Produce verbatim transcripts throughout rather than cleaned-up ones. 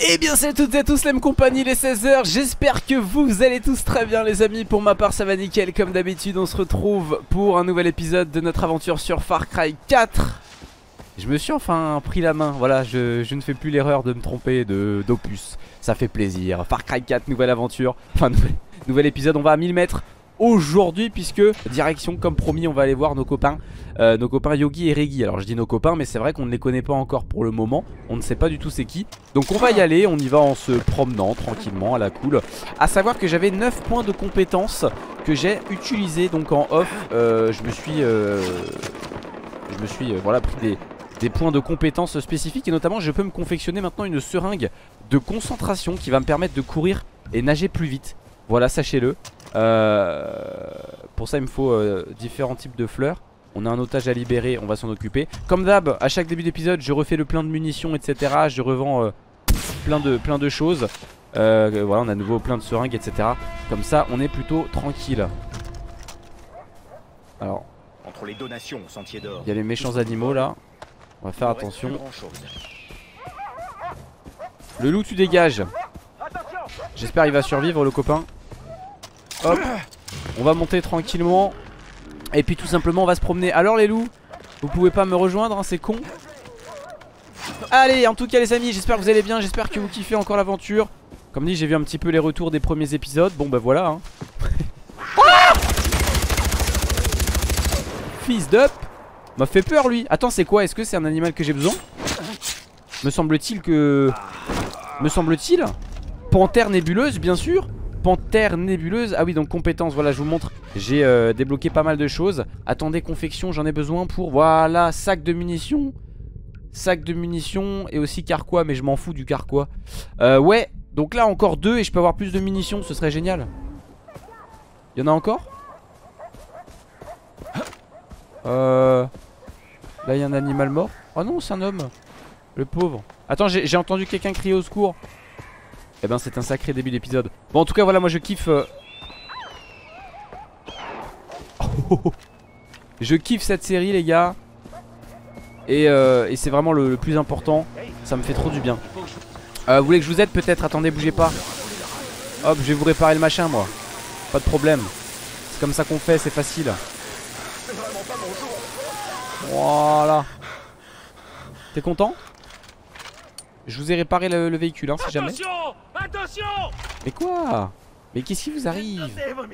Eh bien salut à toutes et à tous, la même compagnie, les seize heures. J'espère que vous allez tous très bien les amis. Pour ma part ça va nickel. Comme d'habitude on se retrouve pour un nouvel épisode de notre aventure sur Far Cry quatre. Je me suis enfin pris la main. Voilà, je, je ne fais plus l'erreur de me tromper de d'opus. Ça fait plaisir. Far Cry quatre, nouvelle aventure. Enfin nouvel, nouvel épisode, on va à mille mètres aujourd'hui, puisque direction comme promis on va aller voir nos copains euh, Nos copains Yogi et Reggie. Alors je dis nos copains mais c'est vrai qu'on ne les connaît pas encore pour le moment. On ne sait pas du tout c'est qui. Donc on va y aller, on y va en se promenant tranquillement à la cool. À savoir que j'avais neuf points de compétences que j'ai utilisés donc en off. euh, Je me suis euh, Je me suis euh, voilà pris des, des points de compétences spécifiques. Et notamment je peux me confectionner maintenant une seringue de concentration qui va me permettre de courir et nager plus vite. Voilà, sachez-le. euh, Pour ça il me faut euh, différents types de fleurs. On a un otage à libérer, on va s'en occuper. Comme d'hab, à chaque début d'épisode je refais le plein de munitions, etc. Je revends euh, plein, de, plein de choses. euh, Voilà, on a à nouveau plein de seringues, etc. Comme ça on est plutôt tranquille. Alors, entre les donations au Sentier d'Or, il y a les méchants animaux là. On va faire attention. Le loup tu dégages. J'espère il va survivre le copain. Hop, on va monter tranquillement. Et puis tout simplement on va se promener. Alors les loups, vous pouvez pas me rejoindre hein, c'est con. Allez, en tout cas les amis, j'espère que vous allez bien. J'espère que vous kiffez encore l'aventure. Comme dit, j'ai vu un petit peu les retours des premiers épisodes. Bon bah voilà hein. Ah, fils d'up. M'a fait peur lui. Attends, c'est quoi? Est-ce que c'est un animal que j'ai besoin? Me semble-t-il que... Me semble-t-il Panthère nébuleuse bien sûr. Panthère nébuleuse. Ah oui, donc compétences, voilà je vous montre. J'ai euh, débloqué pas mal de choses. Attendez, confection, j'en ai besoin pour... Voilà, sac de munitions. Sac de munitions et aussi carquois. Mais je m'en fous du carquois. euh, Ouais, donc là encore deux. Et je peux avoir plus de munitions, ce serait génial. Il y en a encore? Euh... Là il y a un animal mort. Oh non, c'est un homme. Le pauvre. Attends, j'ai entendu quelqu'un crier au secours. Eh ben c'est un sacré début d'épisode. Bon en tout cas voilà, moi je kiffe euh... Je kiffe cette série les gars. Et, euh, et c'est vraiment le, le plus important. Ça me fait trop du bien. euh, Vous voulez que je vous aide peut-être? Attendez, bougez pas. Hop, je vais vous réparer le machin moi. Pas de problème. C'est comme ça qu'on fait, c'est facile. Voilà. T'es content? Je vous ai réparé le, le véhicule hein, si jamais. Attention, attention. Mais quoi? Mais qu'est-ce qui vous arrive?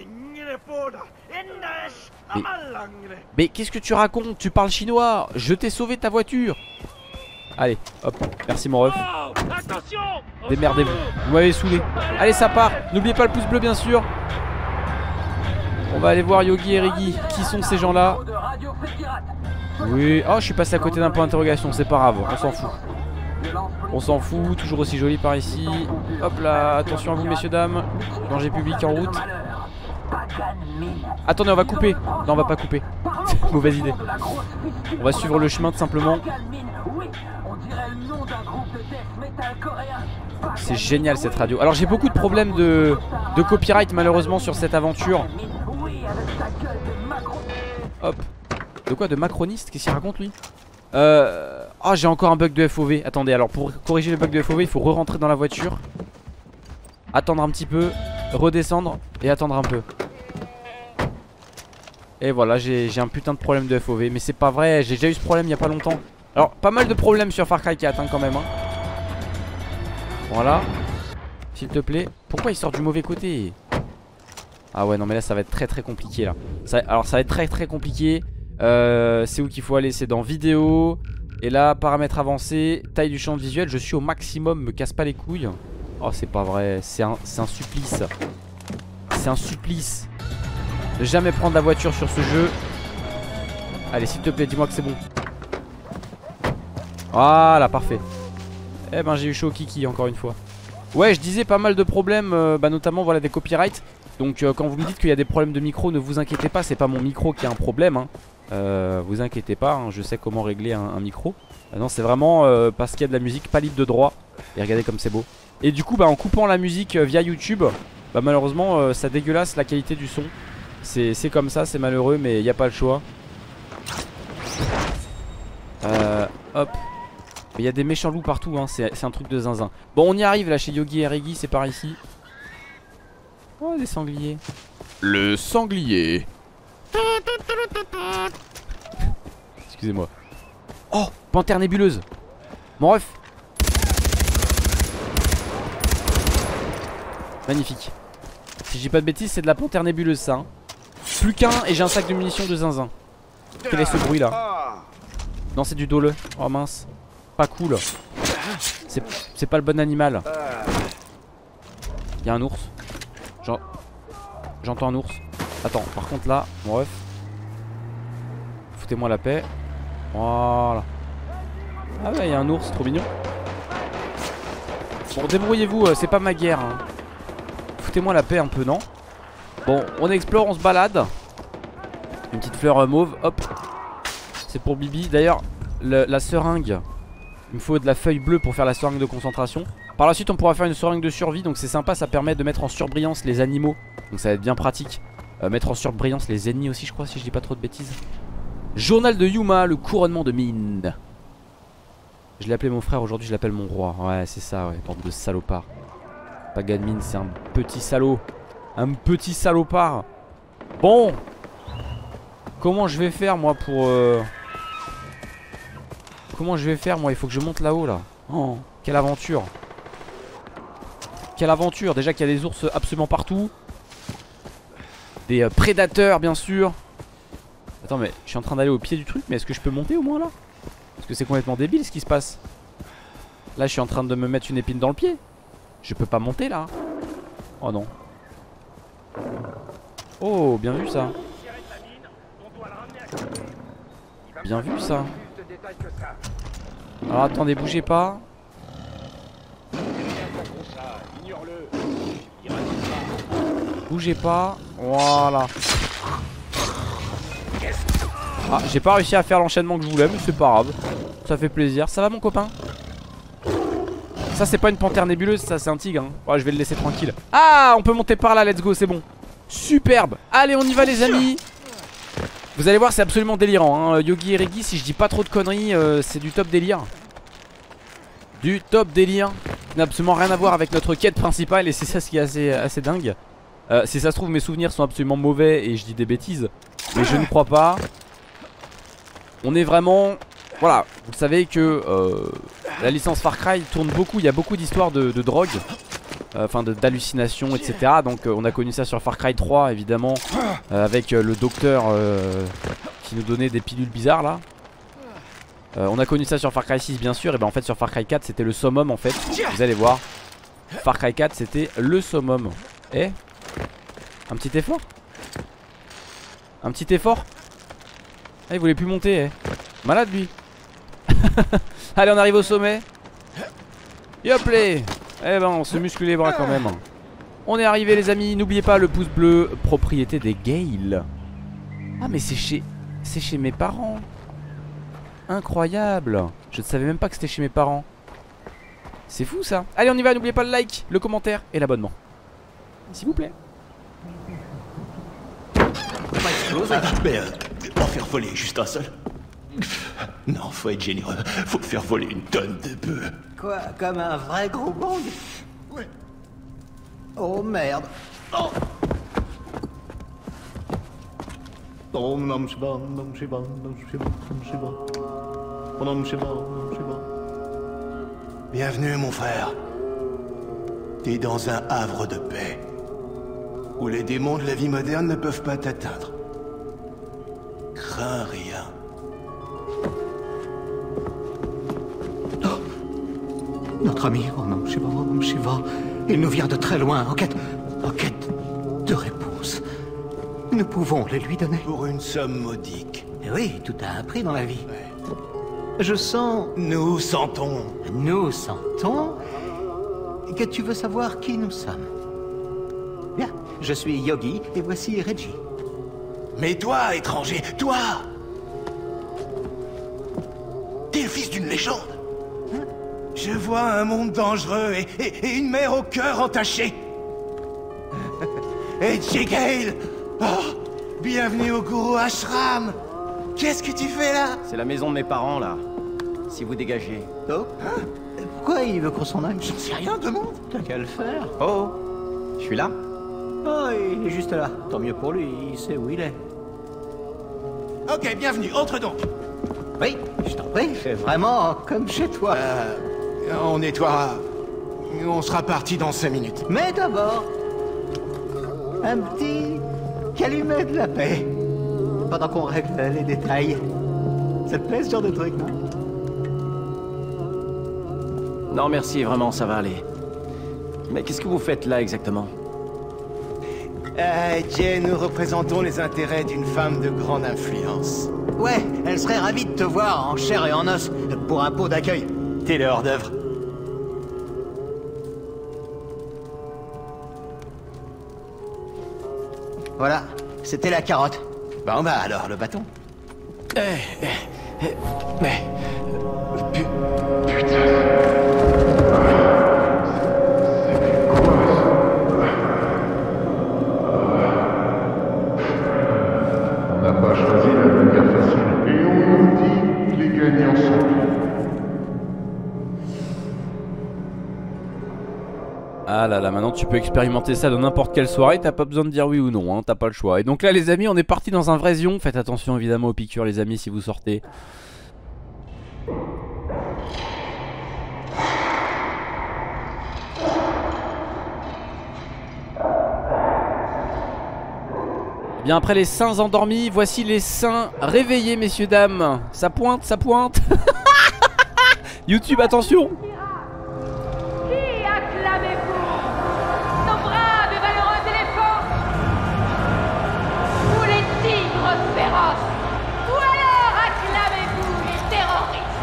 Mais, mais qu'est-ce que tu racontes? Tu parles chinois. Je t'ai sauvé ta voiture. Allez, hop, merci mon ref. Démerdez-vous, vous m'avez saoulé. Allez, ça part. N'oubliez pas le pouce bleu bien sûr. On va aller voir Yogi et Reggie. Qui sont ces gens là? Oui, oh je suis passé à côté d'un point d'interrogation. C'est pas grave, on s'en fout. On s'en fout, toujours aussi joli par ici. Hop là, attention à vous messieurs dames. Danger public en route. Attendez, on va couper. Non, on va pas couper. Mauvaise idée. On va suivre le chemin tout simplement. C'est génial cette radio. Alors j'ai beaucoup de problèmes de, de copyright malheureusement sur cette aventure. Hop. De quoi? De macroniste? Qu'est-ce qu'il raconte lui? Euh... Oh, j'ai encore un bug de F O V. Attendez, alors pour corriger le bug de F O V il faut re-rentrer dans la voiture, attendre un petit peu, redescendre et attendre un peu. Et voilà, j'ai un putain de problème de F O V. Mais c'est pas vrai, j'ai déjà eu ce problème il y a pas longtemps. Alors pas mal de problèmes sur Far Cry quatre hein, quand même hein. Voilà. S'il te plaît. Pourquoi il sort du mauvais côté? Ah ouais non mais là ça va être très très compliqué là. ça, Alors ça va être très très compliqué. euh, C'est où qu'il faut aller? C'est dans vidéo. Et là paramètres avancés, taille du champ visuel. Je suis au maximum, me casse pas les couilles. Oh c'est pas vrai, c'est un, un supplice. C'est un supplice de jamais prendre la voiture sur ce jeu. Allez s'il te plaît, dis-moi que c'est bon. Voilà, parfait. Eh ben j'ai eu chaud au kiki encore une fois. Ouais, je disais pas mal de problèmes, euh, bah, notamment voilà des copyrights. Donc euh, quand vous me dites qu'il y a des problèmes de micro, ne vous inquiétez pas, c'est pas mon micro qui a un problème hein. euh, Vous inquiétez pas hein, je sais comment régler un, un micro. euh, Non c'est vraiment euh, parce qu'il y a de la musique pas libre de droit. Et regardez comme c'est beau. Et du coup bah en coupant la musique euh, via YouTube, bah malheureusement euh, ça dégueulasse la qualité du son. C'est comme ça, c'est malheureux mais il n'y a pas le choix. euh, Hop. Mais il y a des méchants loups partout, hein. C'est un truc de zinzin. Bon, on y arrive là chez Yogi et Reggie, c'est par ici. Oh, des sangliers. Le sanglier. Excusez-moi. Oh, panthère nébuleuse. Mon ref. Magnifique. Si je dis pas de bêtises, c'est de la panthère nébuleuse ça, hein. Plus qu'un et j'ai un sac de munitions de zinzin. Quel est ce bruit là? Non, c'est du dole. Oh mince. Pas cool. C'est pas le bon animal. Y'a un ours. J'entends un ours. Attends, par contre là, mon ref. Foutez-moi la paix. Voilà. Ah ouais, y'a un ours, trop mignon. Bon, débrouillez-vous, c'est pas ma guerre, hein. Foutez-moi la paix un peu, non? Bon, on explore, on se balade. Une petite fleur euh, mauve, hop. C'est pour Bibi. D'ailleurs, la seringue, il me faut de la feuille bleue pour faire la seringue de concentration. Par la suite, on pourra faire une seringue de survie. Donc c'est sympa, ça permet de mettre en surbrillance les animaux. Donc ça va être bien pratique. euh, Mettre en surbrillance les ennemis aussi, je crois, si je dis pas trop de bêtises. Journal de Yuma, le couronnement de Mine. Je l'ai appelé mon frère, aujourd'hui je l'appelle mon roi. Ouais, c'est ça, ouais, bande de salopards. Pagan Mine, c'est un petit salaud. Un petit salopard. Bon, comment je vais faire moi pour euh... Comment je vais faire moi? Il faut que je monte là-haut là. Oh, quelle aventure. Quelle aventure. Déjà qu'il y a des ours absolument partout. Des euh, prédateurs bien sûr. Attends, mais je suis en train d'aller au pied du truc. Mais est-ce que je peux monter au moins là? Parce que c'est complètement débile ce qui se passe. Là je suis en train de me mettre une épine dans le pied. Je peux pas monter là. Oh non. Oh, bien vu ça. Bien vu ça. Alors attendez, bougez pas. Bougez pas. Voilà. Ah, j'ai pas réussi à faire l'enchaînement que je voulais, mais c'est pas grave. Ça fait plaisir. Ça va mon copain? Ça c'est pas une panthère nébuleuse, ça c'est un tigre, hein. Ouais, je vais le laisser tranquille. Ah, on peut monter par là, let's go, c'est bon. Superbe. Allez, on y va les amis. Vous allez voir, c'est absolument délirant, hein. Yogi et Reggie, si je dis pas trop de conneries, euh, c'est du top délire. Du top délire. N'a absolument rien à voir avec notre quête principale. Et c'est ça ce qui est assez, assez dingue. euh, Si ça se trouve, mes souvenirs sont absolument mauvais et je dis des bêtises, mais je ne crois pas. On est vraiment... Voilà, vous savez que euh, la licence Far Cry tourne beaucoup. Il y a beaucoup d'histoires de, de drogue, enfin euh, d'hallucinations, et cetera. Donc euh, on a connu ça sur Far Cry trois évidemment, euh, avec euh, le docteur euh, qui nous donnait des pilules bizarres là. euh, On a connu ça sur Far Cry six bien sûr. Et ben en fait sur Far Cry quatre c'était le summum en fait. Vous allez voir, Far Cry quatre c'était le summum. Eh, un petit effort. Un petit effort. Ah, il voulait plus monter, eh. Malade lui. Allez, on arrive au sommet. Yop les. Eh ben on se muscle les bras quand même. On est arrivé les amis. N'oubliez pas le pouce bleu, propriété des Gale. Ah mais c'est chez... C'est chez mes parents. Incroyable. Je ne savais même pas que c'était chez mes parents. C'est fou ça. Allez on y va, n'oubliez pas le like, le commentaire et l'abonnement, s'il vous plaît. Pas exploser. Mais euh, en faire voler juste un seul. Non, faut être généreux. Faut faire voler une tonne de bœufs. Quoi, comme un vrai gros bang? Ouais. Oh merde. Oh Om Nam Shiva, Nam Shiva, Nam Shiva, Nam Shiva. Om Shiva, Om Shiva. Bienvenue mon frère. T'es dans un havre de paix, où les démons de la vie moderne ne peuvent pas t'atteindre. Crains rien. Notre ami, oh non, Shiva, oh non, Shiva, il nous vient de très loin, en quête, en quête de réponse. Nous pouvons les lui donner. Pour une somme modique. Eh oui, tout a un prix dans la vie. Ouais. Je sens... Nous sentons. Nous sentons... que tu veux savoir qui nous sommes. Bien, je suis Yogi et voici Reggie. Mais toi, étranger, toi, t'es le fils d'une légende. Hein? Je vois un monde dangereux et, et, et une mer au cœur entaché. Et Gale, oh, bienvenue au Guru Ashram. Qu'est-ce que tu fais là? C'est la maison de mes parents là. si vous dégagez. Oh hein? Pourquoi il veut qu'on s'en aille? J'en sais rien, demande. T'as qu'à le faire. Oh, je suis là. Oh, il est juste là. Tant mieux pour lui, il sait où il est. Ok, bienvenue, entre donc. Oui, je t'en prie, fais vraiment comme chez toi. Euh, on nettoiera. On sera parti dans cinq minutes. Mais d'abord, un petit calumet de la paix. Pendant qu'on règle les détails. Ça te plaît ce genre de truc, non? Non, merci, vraiment, ça va aller. Mais qu'est-ce que vous faites là exactement? Euh, Jay, nous représentons les intérêts d'une femme de grande influence. Ouais, elle serait ravie de te voir en chair et en os pour un pot d'accueil. T'es le hors-d'œuvre. Voilà, c'était la carotte. Bon bah alors, le bâton. Eh, eh, eh, mais... pu- On n'a pas choisi la manière facile. Et on nous dit que les gagnants sont... Ah là là, maintenant tu peux expérimenter ça dans n'importe quelle soirée, t'as pas besoin de dire oui ou non, hein, t'as pas le choix. Et donc là les amis, on est parti dans un vrai zion. Faites attention évidemment aux piqûres les amis si vous sortez. Bien après les saints endormis, voici les saints réveillés messieurs dames. Ça pointe, ça pointe. YouTube attention. Qui acclamez-vous? Nos braves et valeureux éléphants? Ou les tigres féroces? Ou alors acclamez-vous les terroristes?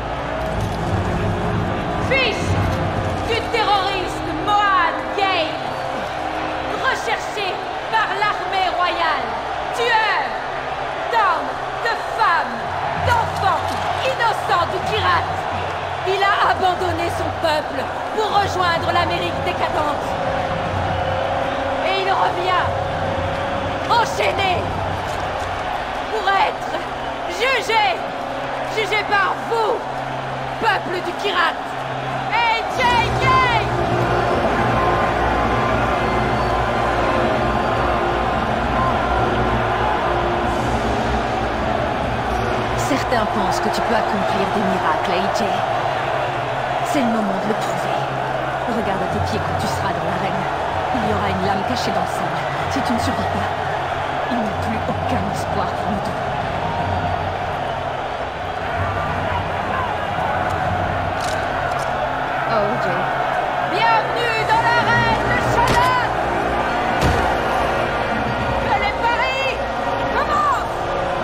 Fils du terroriste Mohan Gale, recherché par l'armée royale, tueur d'hommes, de femmes, d'enfants innocents du Kirat. Il a abandonné son peuple pour rejoindre l'Amérique décadente. Et il revient, enchaîné, pour être jugé, jugé par vous, peuple du Kirat. Et J K! Certains pensent que tu peux accomplir des miracles, A J. C'est le moment de le prouver. Regarde à tes pieds quand tu seras dans l'arène. Il y aura une lame cachée dans le sable. Si tu ne survis pas, il n'y a plus aucun espoir pour nous deux. Oh, Jay. Bienvenue dans l'arène de Shannon! Que les paris commencent!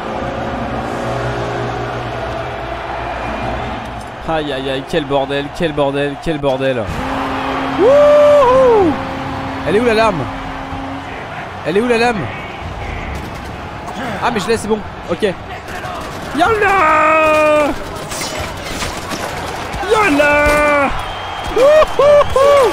Aïe aïe aïe, quel bordel, quel bordel, quel bordel. Wouhou! Elle est où la lame? Elle est où la lame? Ah mais je l'ai, c'est bon, ok. Yalla! Yalla! Wouhou!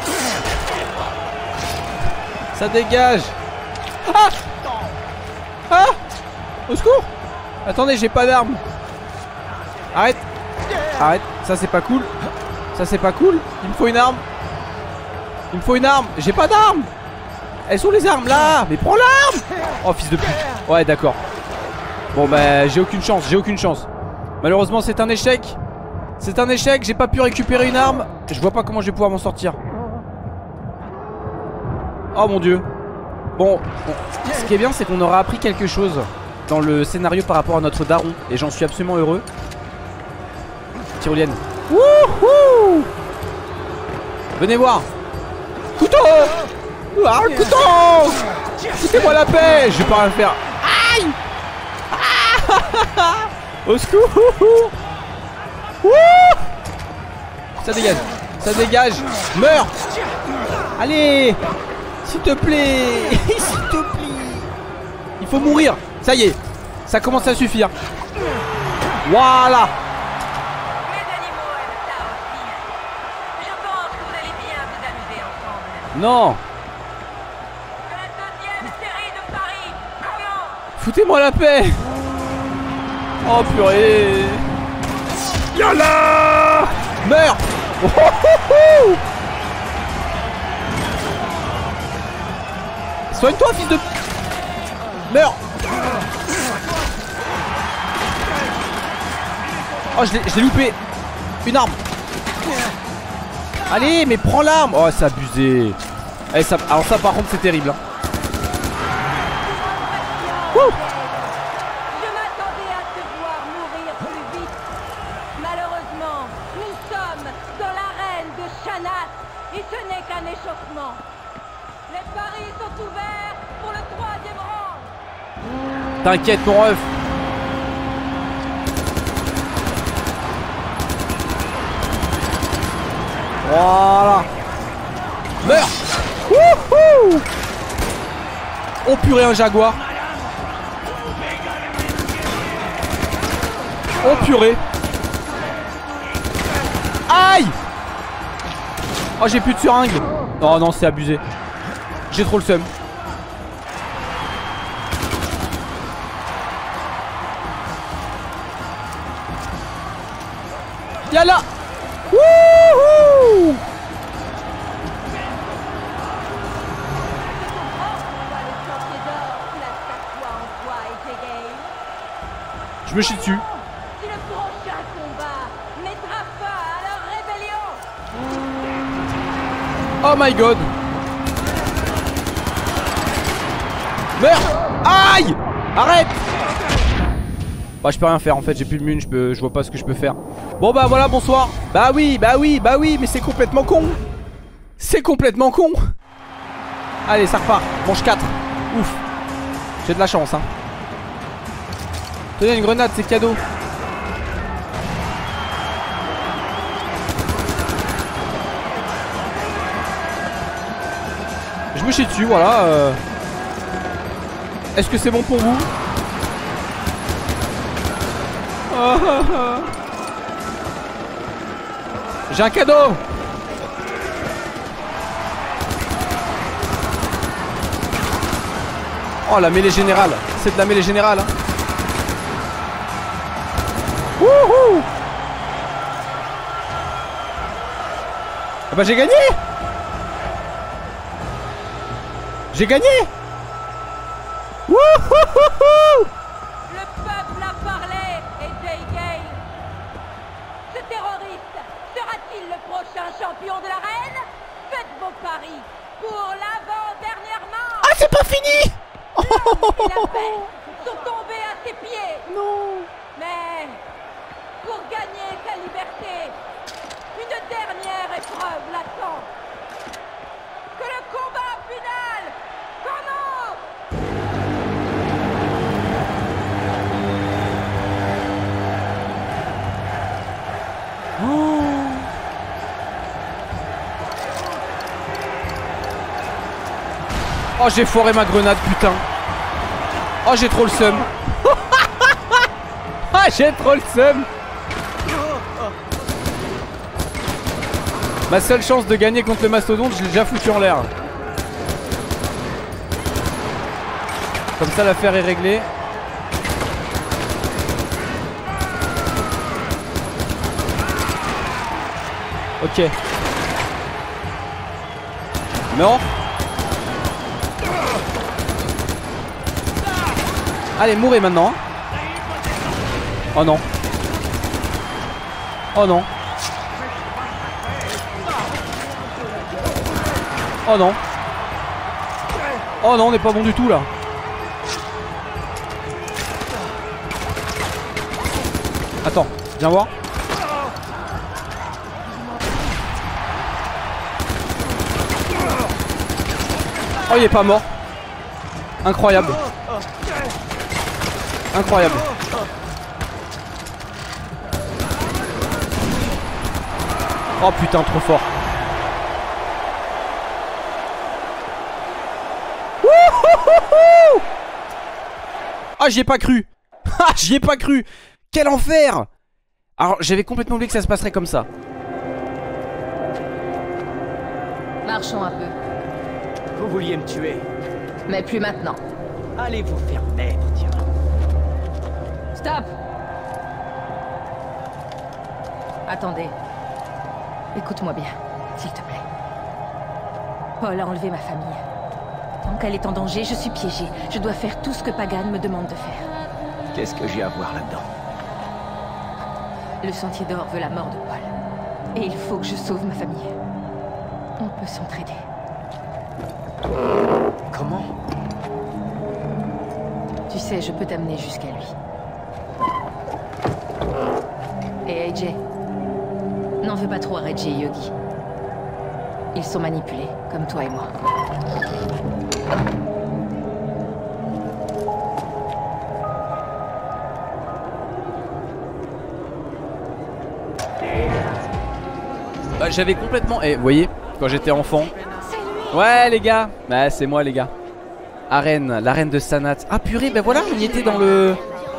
Ça dégage. Ah! Ah! Au secours! Attendez, j'ai pas d'arme. Arrête! Arrête, ça c'est pas cool. Ça c'est pas cool. Il me faut une arme. Il me faut une arme. J'ai pas d'arme. Elles sont les armes là. Mais prends l'arme. Oh fils de pute. Ouais d'accord. Bon bah j'ai aucune chance. J'ai aucune chance. Malheureusement c'est un échec. C'est un échec. J'ai pas pu récupérer une arme. Je vois pas comment je vais pouvoir m'en sortir. Oh mon dieu. Bon, bon. Ce qui est bien c'est qu'on aura appris quelque chose dans le scénario par rapport à notre daron. Et j'en suis absolument heureux. Tyrolienne. Wouhou! Venez voir. Couteau! Ah, le couteau! Foutez-moi la paix! Je vais pas rien faire. Aïe! Ah! Au secours! Wouh! Ça dégage! Ça dégage! Meurs! Allez! S'il te plaît! S'il te plaît! Il faut mourir! Ça y est! Ça commence à suffire! Voilà! Non! Foutez-moi la paix! Oh purée! Yalla! Meurs! Oh, oh, oh. Soigne-toi, fils de... Meurs! Oh, je l'ai loupé. Une arme. Allez, mais prends l'arme. Oh, c'est abusé. Allez, ça... Alors ça, par contre, c'est terrible. Hein. Wouh! Je m'attendais à te voir mourir plus vite. Malheureusement, nous sommes dans l'arène de Shanat et ce n'est qu'un échauffement. Les paris sont ouverts pour le troisième round. T'inquiète, mon ref. Voilà. Meurs. Wouhou. Oh purée, un jaguar. Oh purée. Aïe. Oh, j'ai plus de seringue. Oh non, c'est abusé. J'ai trop le seum. Yalla. Wouhou. Je me chie dessus. Si le prochain combat mettra fin à leur rébellion. Oh my god. Meurs. Aïe. Arrête. Bah je peux rien faire en fait, j'ai plus de mune, je peux, je vois pas ce que je peux faire. Bon bah voilà, bonsoir. Bah oui, bah oui, bah oui, mais c'est complètement con. C'est complètement con. Allez, ça repart, manche quatre. Ouf. J'ai de la chance hein. Tenez une grenade, c'est cadeau. Je me chie dessus, voilà euh... Est-ce que c'est bon pour vous? Oh, oh, oh. J'ai un cadeau. Oh la mêlée générale. C'est de la mêlée générale hein. Wouhou. Ah bah j'ai gagné. J'ai gagné. Wouhou. Le peuple a parlé et Jay Gay. Ce terroriste sera-t-il le prochain champion de l'arène? Faites vos paris pour l'avant-dernière manche. Ah c'est pas fini. L'homme et la paix sont tombés à ses pieds. Non. Mais pour gagner sa liberté, une dernière épreuve l'attend. Que le combat final commence. Oh j'ai foiré ma grenade putain. Oh j'ai trop le seum. Ah j'ai trop le seum. Ma seule chance de gagner contre le mastodonte, je l'ai déjà foutu en l'air. Comme ça l'affaire est réglée. Ok. Non. Allez, mourrez maintenant. Oh non. Oh non. Oh non. Oh non, on n'est pas bon du tout là. Attends, viens voir. Oh, il est pas mort. Incroyable. Incroyable. Oh putain, trop fort. Ah, j'y ai pas cru. Ah, j'y ai pas cru. Quel enfer. Alors, j'avais complètement oublié que ça se passerait comme ça. Marchons un peu. Vous vouliez me tuer. Mais plus maintenant. Allez vous faire mettre, tiens. Stop. Attendez. Écoute-moi bien, s'il te plaît. Paul a enlevé ma famille. Tant qu'elle est en danger, je suis piégée. Je dois faire tout ce que Pagan me demande de faire. Qu'est-ce que j'ai à voir là-dedans? Le Sentier d'Or veut la mort de Paul. Et il faut que je sauve ma famille. On peut s'entraider. Comment? Tu sais, je peux t'amener jusqu'à lui. Et A J, n'en veux pas trop à Reggie et Yogi. Ils sont manipulés, comme toi et moi. Bah, j'avais complètement... Eh, vous voyez, quand j'étais enfant... Ouais, les gars. Bah, c'est moi, les gars. Arène, la reine de Sanat. Ah, purée, bah voilà, on y était dans le...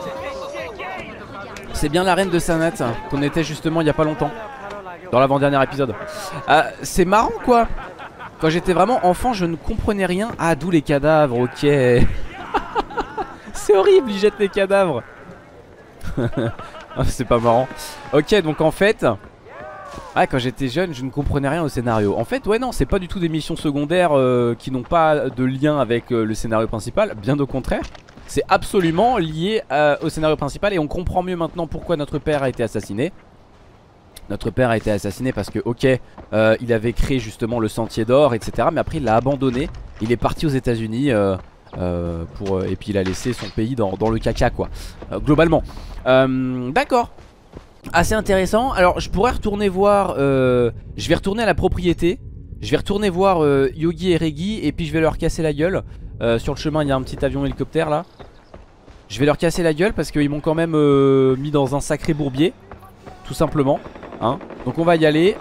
C'est bien la reine de Sanat qu'on était justement il y a pas longtemps. Dans l'avant-dernier épisode. euh, C'est marrant, quoi. Quand j'étais vraiment enfant, je ne comprenais rien. Ah, d'où les cadavres, ok. C'est horrible, ils jettent les cadavres. C'est pas marrant. Ok, donc en fait... Ah, quand j'étais jeune, je ne comprenais rien au scénario. En fait, ouais, non, c'est pas du tout des missions secondaires euh, qui n'ont pas de lien avec euh, le scénario principal. Bien au contraire, c'est absolument lié euh, au scénario principal. Et on comprend mieux maintenant pourquoi notre père a été assassiné. Notre père a été assassiné parce que, ok, euh, il avait créé justement le Sentier d'Or, et cetera. Mais après, il l'a abandonné. Il est parti aux États-Unis euh, euh, pour euh, et puis il a laissé son pays dans, dans le caca, quoi. Euh, globalement. Euh, D'accord. Assez intéressant. Alors je pourrais retourner voir euh, je vais retourner à la propriété. Je vais retourner voir euh, Yogi et Reggie. Et puis je vais leur casser la gueule. euh, Sur le chemin il y a un petit avion hélicoptère là. Je vais leur casser la gueule parce qu'ils m'ont quand même euh, mis dans un sacré bourbier. Tout simplement hein. Donc on va y aller.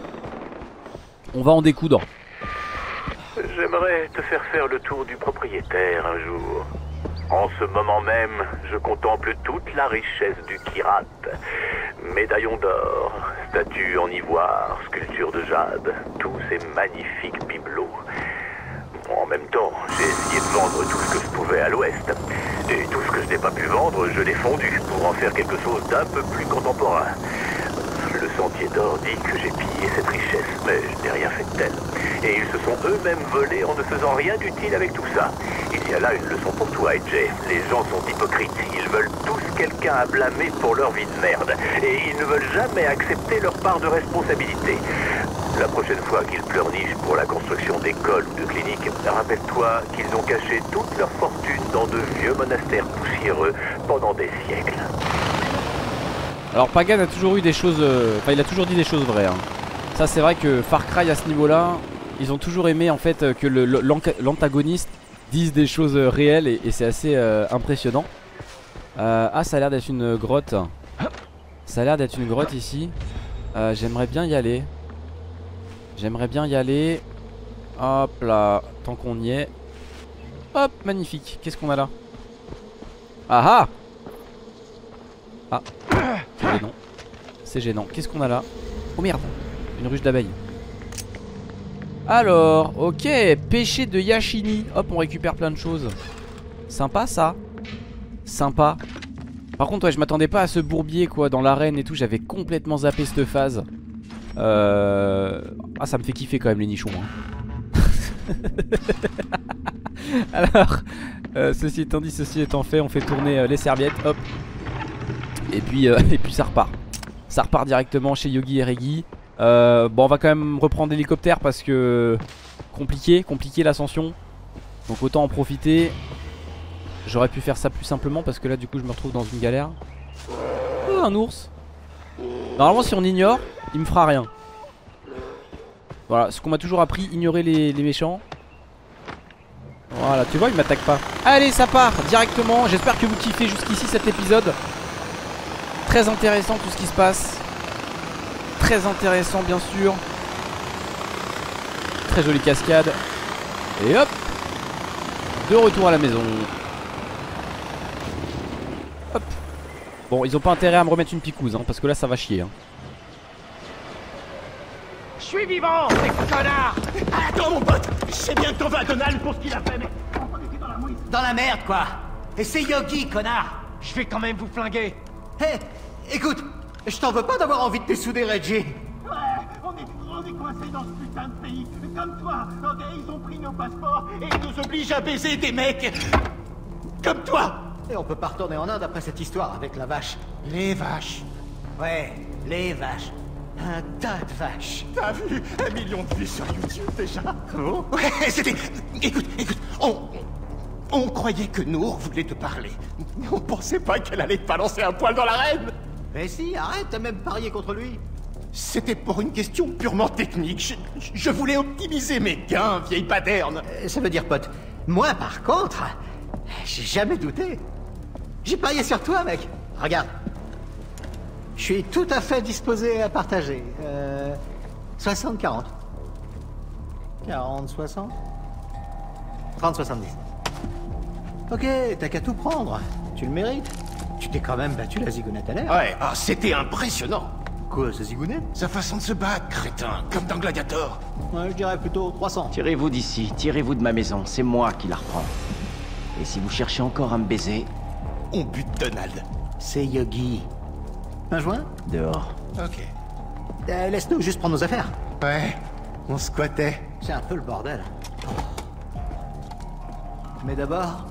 On va en découdre. J'aimerais te faire faire le tour du propriétaire un jour. En ce moment même, je contemple toute la richesse du Kirat. Médaillons d'or, statues en ivoire, sculptures de jade, tous ces magnifiques bibelots. En même temps, j'ai essayé de vendre tout ce que je pouvais à l'ouest. Et tout ce que je n'ai pas pu vendre, je l'ai fondu pour en faire quelque chose d'un peu plus contemporain. Le Sentier d'Or dit que j'ai pillé cette richesse, mais je n'ai rien fait de tel. Et ils se sont eux-mêmes volés en ne faisant rien d'utile avec tout ça. Il y a là une leçon pour toi, A J. Les gens sont hypocrites. Ils veulent tous quelqu'un à blâmer pour leur vie de merde. Et ils ne veulent jamais accepter leur part de responsabilité. La prochaine fois qu'ils pleurnichent pour la construction d'écoles ou de cliniques, rappelle-toi qu'ils ont caché toute leur fortune dans de vieux monastères poussiéreux pendant des siècles. Alors Pagan a toujours eu des choses euh, Enfin il a toujours dit des choses vraies hein. Ça c'est vrai que Far Cry à ce niveau là, ils ont toujours aimé en fait que l'antagoniste dise des choses réelles. Et, et c'est assez euh, impressionnant. euh, Ah ça a l'air d'être une grotte. Ça a l'air d'être une grotte ici. euh, J'aimerais bien y aller. J'aimerais bien y aller. Hop là, tant qu'on y est. Hop, magnifique. Qu'est-ce qu'on a là? Ah ah. Ah, c'est gênant. C'est gênant. Qu'est-ce qu'on a là? Oh merde, une ruche d'abeilles. Alors, ok, pêcher de Yashini. Hop, on récupère plein de choses. Sympa ça. Sympa. Par contre, ouais, je m'attendais pas à ce bourbier quoi, dans l'arène et tout. J'avais complètement zappé cette phase. Euh... Ah, ça me fait kiffer quand même les nichons hein. Alors, euh, ceci étant dit, ceci étant fait, on fait tourner euh, les serviettes. Hop. Et puis, euh, et puis ça repart. Ça repart directement chez Yogi et Reggie. euh, Bon on va quand même reprendre l'hélicoptère parce que compliqué, compliqué l'ascension. Donc autant en profiter. J'aurais pu faire ça plus simplement parce que là du coup je me retrouve dans une galère. Oh, un ours. Normalement si on ignore, il me fera rien. Voilà, ce qu'on m'a toujours appris, ignorer les, les méchants. Voilà, tu vois il m'attaque pas. Allez ça part directement. J'espère que vous kiffez jusqu'ici cet épisode. Très intéressant tout ce qui se passe. Très intéressant bien sûr. Très jolie cascade. Et hop. De retour à la maison. Hop. Bon ils ont pas intérêt à me remettre une picouse hein, parce que là ça va chier hein. Je suis vivant, ces connards. Attends mon pote, je sais bien que t'en veux à Donald pour ce qu'il a fait, mais... Dans la merde quoi. Et c'est Yogi, connard. Je vais quand même vous flinguer. Hé, hey, écoute, Je t'en veux pas d'avoir envie de t'essouder, Reggie. Ouais, on est, on est coincés dans ce putain de pays. Comme toi, ok, ils ont pris nos passeports et ils nous obligent à baiser des mecs comme toi. Et on peut pas retourner en Inde après cette histoire avec la vache. Les vaches. Ouais, les vaches. Un tas de vaches. T'as vu un million de vues sur YouTube déjà? Oh ouais, c'était... Écoute, écoute, on... On croyait que Nour voulait te parler. On pensait pas qu'elle allait te balancer un poil dans l'arène. Mais si, arrête, t'as même parié contre lui. C'était pour une question purement technique. Je, je voulais optimiser mes gains, vieille paterne. Euh, ça veut dire, pote, moi par contre, j'ai jamais douté. J'ai parié sur toi, mec. Regarde. Je suis tout à fait disposé à partager. Euh, soixante quarante. quarante soixante. trente soixante-dix. Ok, t'as qu'à tout prendre. Tu le mérites. Tu t'es quand même battu la zigounette à l'air. Ouais, ah, c'était impressionnant. Quoi, ce zigounette? Sa façon de se battre, crétin, comme dans Gladiator. Ouais, je dirais plutôt trois cents. Tirez-vous d'ici, tirez-vous de ma maison, c'est moi qui la reprends. Et si vous cherchez encore à me baiser... On bute Donald. C'est Yogi. Un joint? Dehors. Ok. Euh, Laisse-nous juste prendre nos affaires. Ouais, on squattait. C'est un peu le bordel. Mais d'abord...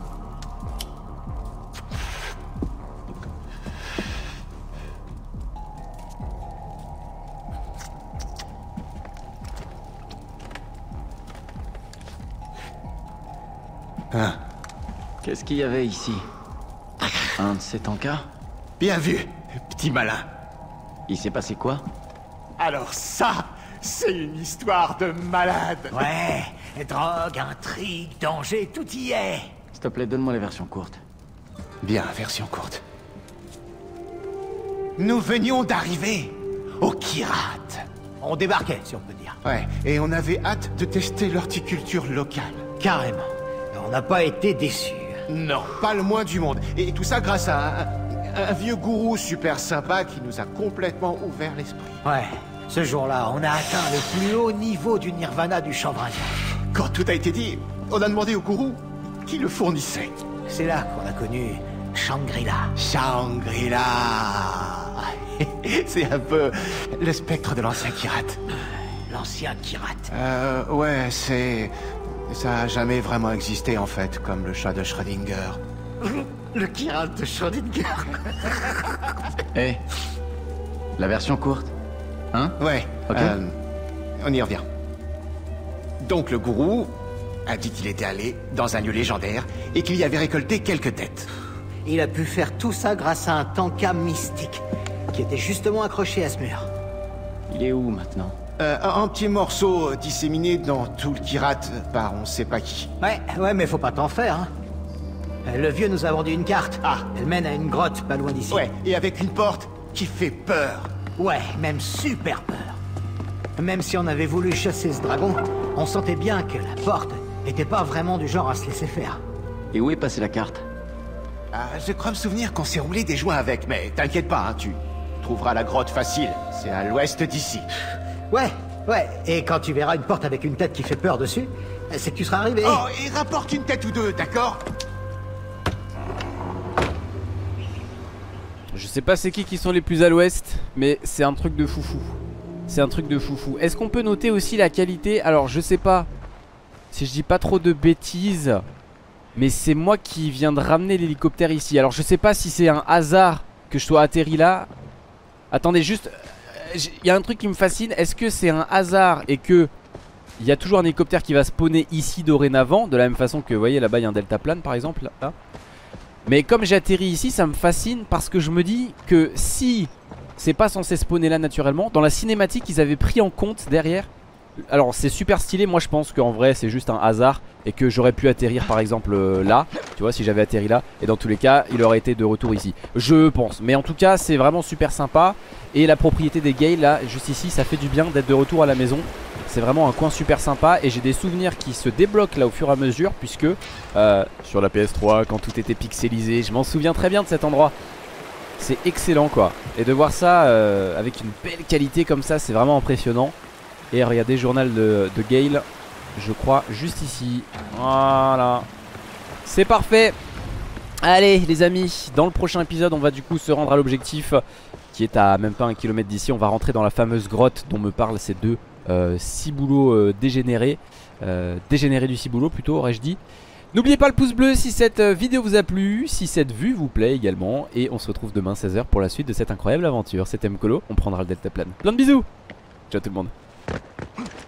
Hein? Qu'est-ce qu'il y avait ici? Un de ces tankas? Bien vu, petit malin. Il s'est passé quoi? Alors ça, c'est une histoire de malade. Ouais, drogue, intrigue, danger, tout y est. S'il te plaît, donne-moi les versions courtes. Bien, version courte. Nous venions d'arriver au Kirat. On débarquait, si on peut dire. Ouais, et on avait hâte de tester l'horticulture locale. Carrément. On n'a pas été déçus. Non, pas le moins du monde. Et tout ça grâce à un, un vieux gourou super sympa qui nous a complètement ouvert l'esprit. Ouais, ce jour-là, on a atteint le plus haut niveau du nirvana du chanvre indien. Quand tout a été dit, on a demandé au gourou qui le fournissait. C'est là qu'on a connu Shangri-La. Shangri-La. C'est un peu le spectre de l'ancien Kirat. L'ancien Kirat. Euh, ouais, c'est... Ça a jamais vraiment existé, en fait, comme le chat de Schrödinger. Le Kirat de Schrödinger. Hé, la version courte? Hein? Ouais, Ok. euh, on y revient. Donc le gourou a dit qu'il était allé dans un lieu légendaire et qu'il y avait récolté quelques têtes. Il a pu faire tout ça grâce à un tanka mystique qui était justement accroché à ce mur. Il est où maintenant? Euh, un, un petit morceau disséminé dans tout le Kirat par on sait pas qui. Ouais, ouais, mais faut pas t'en faire, hein. Le vieux nous a vendu une carte. Ah. Elle mène à une grotte pas loin d'ici. Ouais, et avec une porte qui fait peur. Ouais, même super peur. Même si on avait voulu chasser ce dragon, on sentait bien que la porte n'était pas vraiment du genre à se laisser faire. Et où est passée la carte? Ah, je crois me souvenir qu'on s'est roulé des joints avec, mais t'inquiète pas, hein, tu trouveras la grotte facile. C'est à l'ouest d'ici. Ouais, ouais, et quand tu verras une porte avec une tête qui fait peur dessus, c'est que tu seras arrivé. Oh, et rapporte une tête ou deux, d'accord? Je sais pas c'est qui qui sont les plus à l'ouest, mais c'est un truc de foufou. C'est un truc de foufou. Est-ce qu'on peut noter aussi la qualité? Alors je sais pas si je dis pas trop de bêtises, mais c'est moi qui viens de ramener l'hélicoptère ici. Alors je sais pas si c'est un hasard que je sois atterri là. Attendez juste, il y a un truc qui me fascine. Est-ce que c'est un hasard et que il y a toujours un hélicoptère qui va spawner ici dorénavant, de la même façon que vous voyez là-bas il y a un deltaplane par exemple là. Mais comme j'ai atterri ici, ça me fascine parce que je me dis que si c'est pas censé spawner là naturellement, dans la cinématique ils avaient pris en compte derrière. Alors c'est super stylé, moi je pense qu'en vrai c'est juste un hasard et que j'aurais pu atterrir par exemple euh, là, tu vois, si j'avais atterri là, et dans tous les cas il aurait été de retour ici, je pense. Mais en tout cas c'est vraiment super sympa. Et la propriété des Gale là, juste ici, ça fait du bien d'être de retour à la maison. C'est vraiment un coin super sympa et j'ai des souvenirs qui se débloquent là au fur et à mesure, puisque euh, sur la P S trois quand tout était pixelisé, je m'en souviens très bien de cet endroit. C'est excellent quoi. Et de voir ça euh, avec une belle qualité comme ça, c'est vraiment impressionnant. Et regardez, journal de, de Gale, je crois juste ici. Voilà. C'est parfait. Allez les amis, dans le prochain épisode on va du coup se rendre à l'objectif qui est à même pas un kilomètre d'ici. On va rentrer dans la fameuse grotte dont me parlent ces deux euh, ciboulots euh, dégénérés. Euh, dégénérés du ciboulot plutôt, aurais-je dit. N'oubliez pas le pouce bleu si cette vidéo vous a plu, si cette vue vous plaît également. Et on se retrouve demain seize heures pour la suite de cette incroyable aventure. C'était Mkolo, on prendra le deltaplane. Plein de bisous. Ciao tout le monde.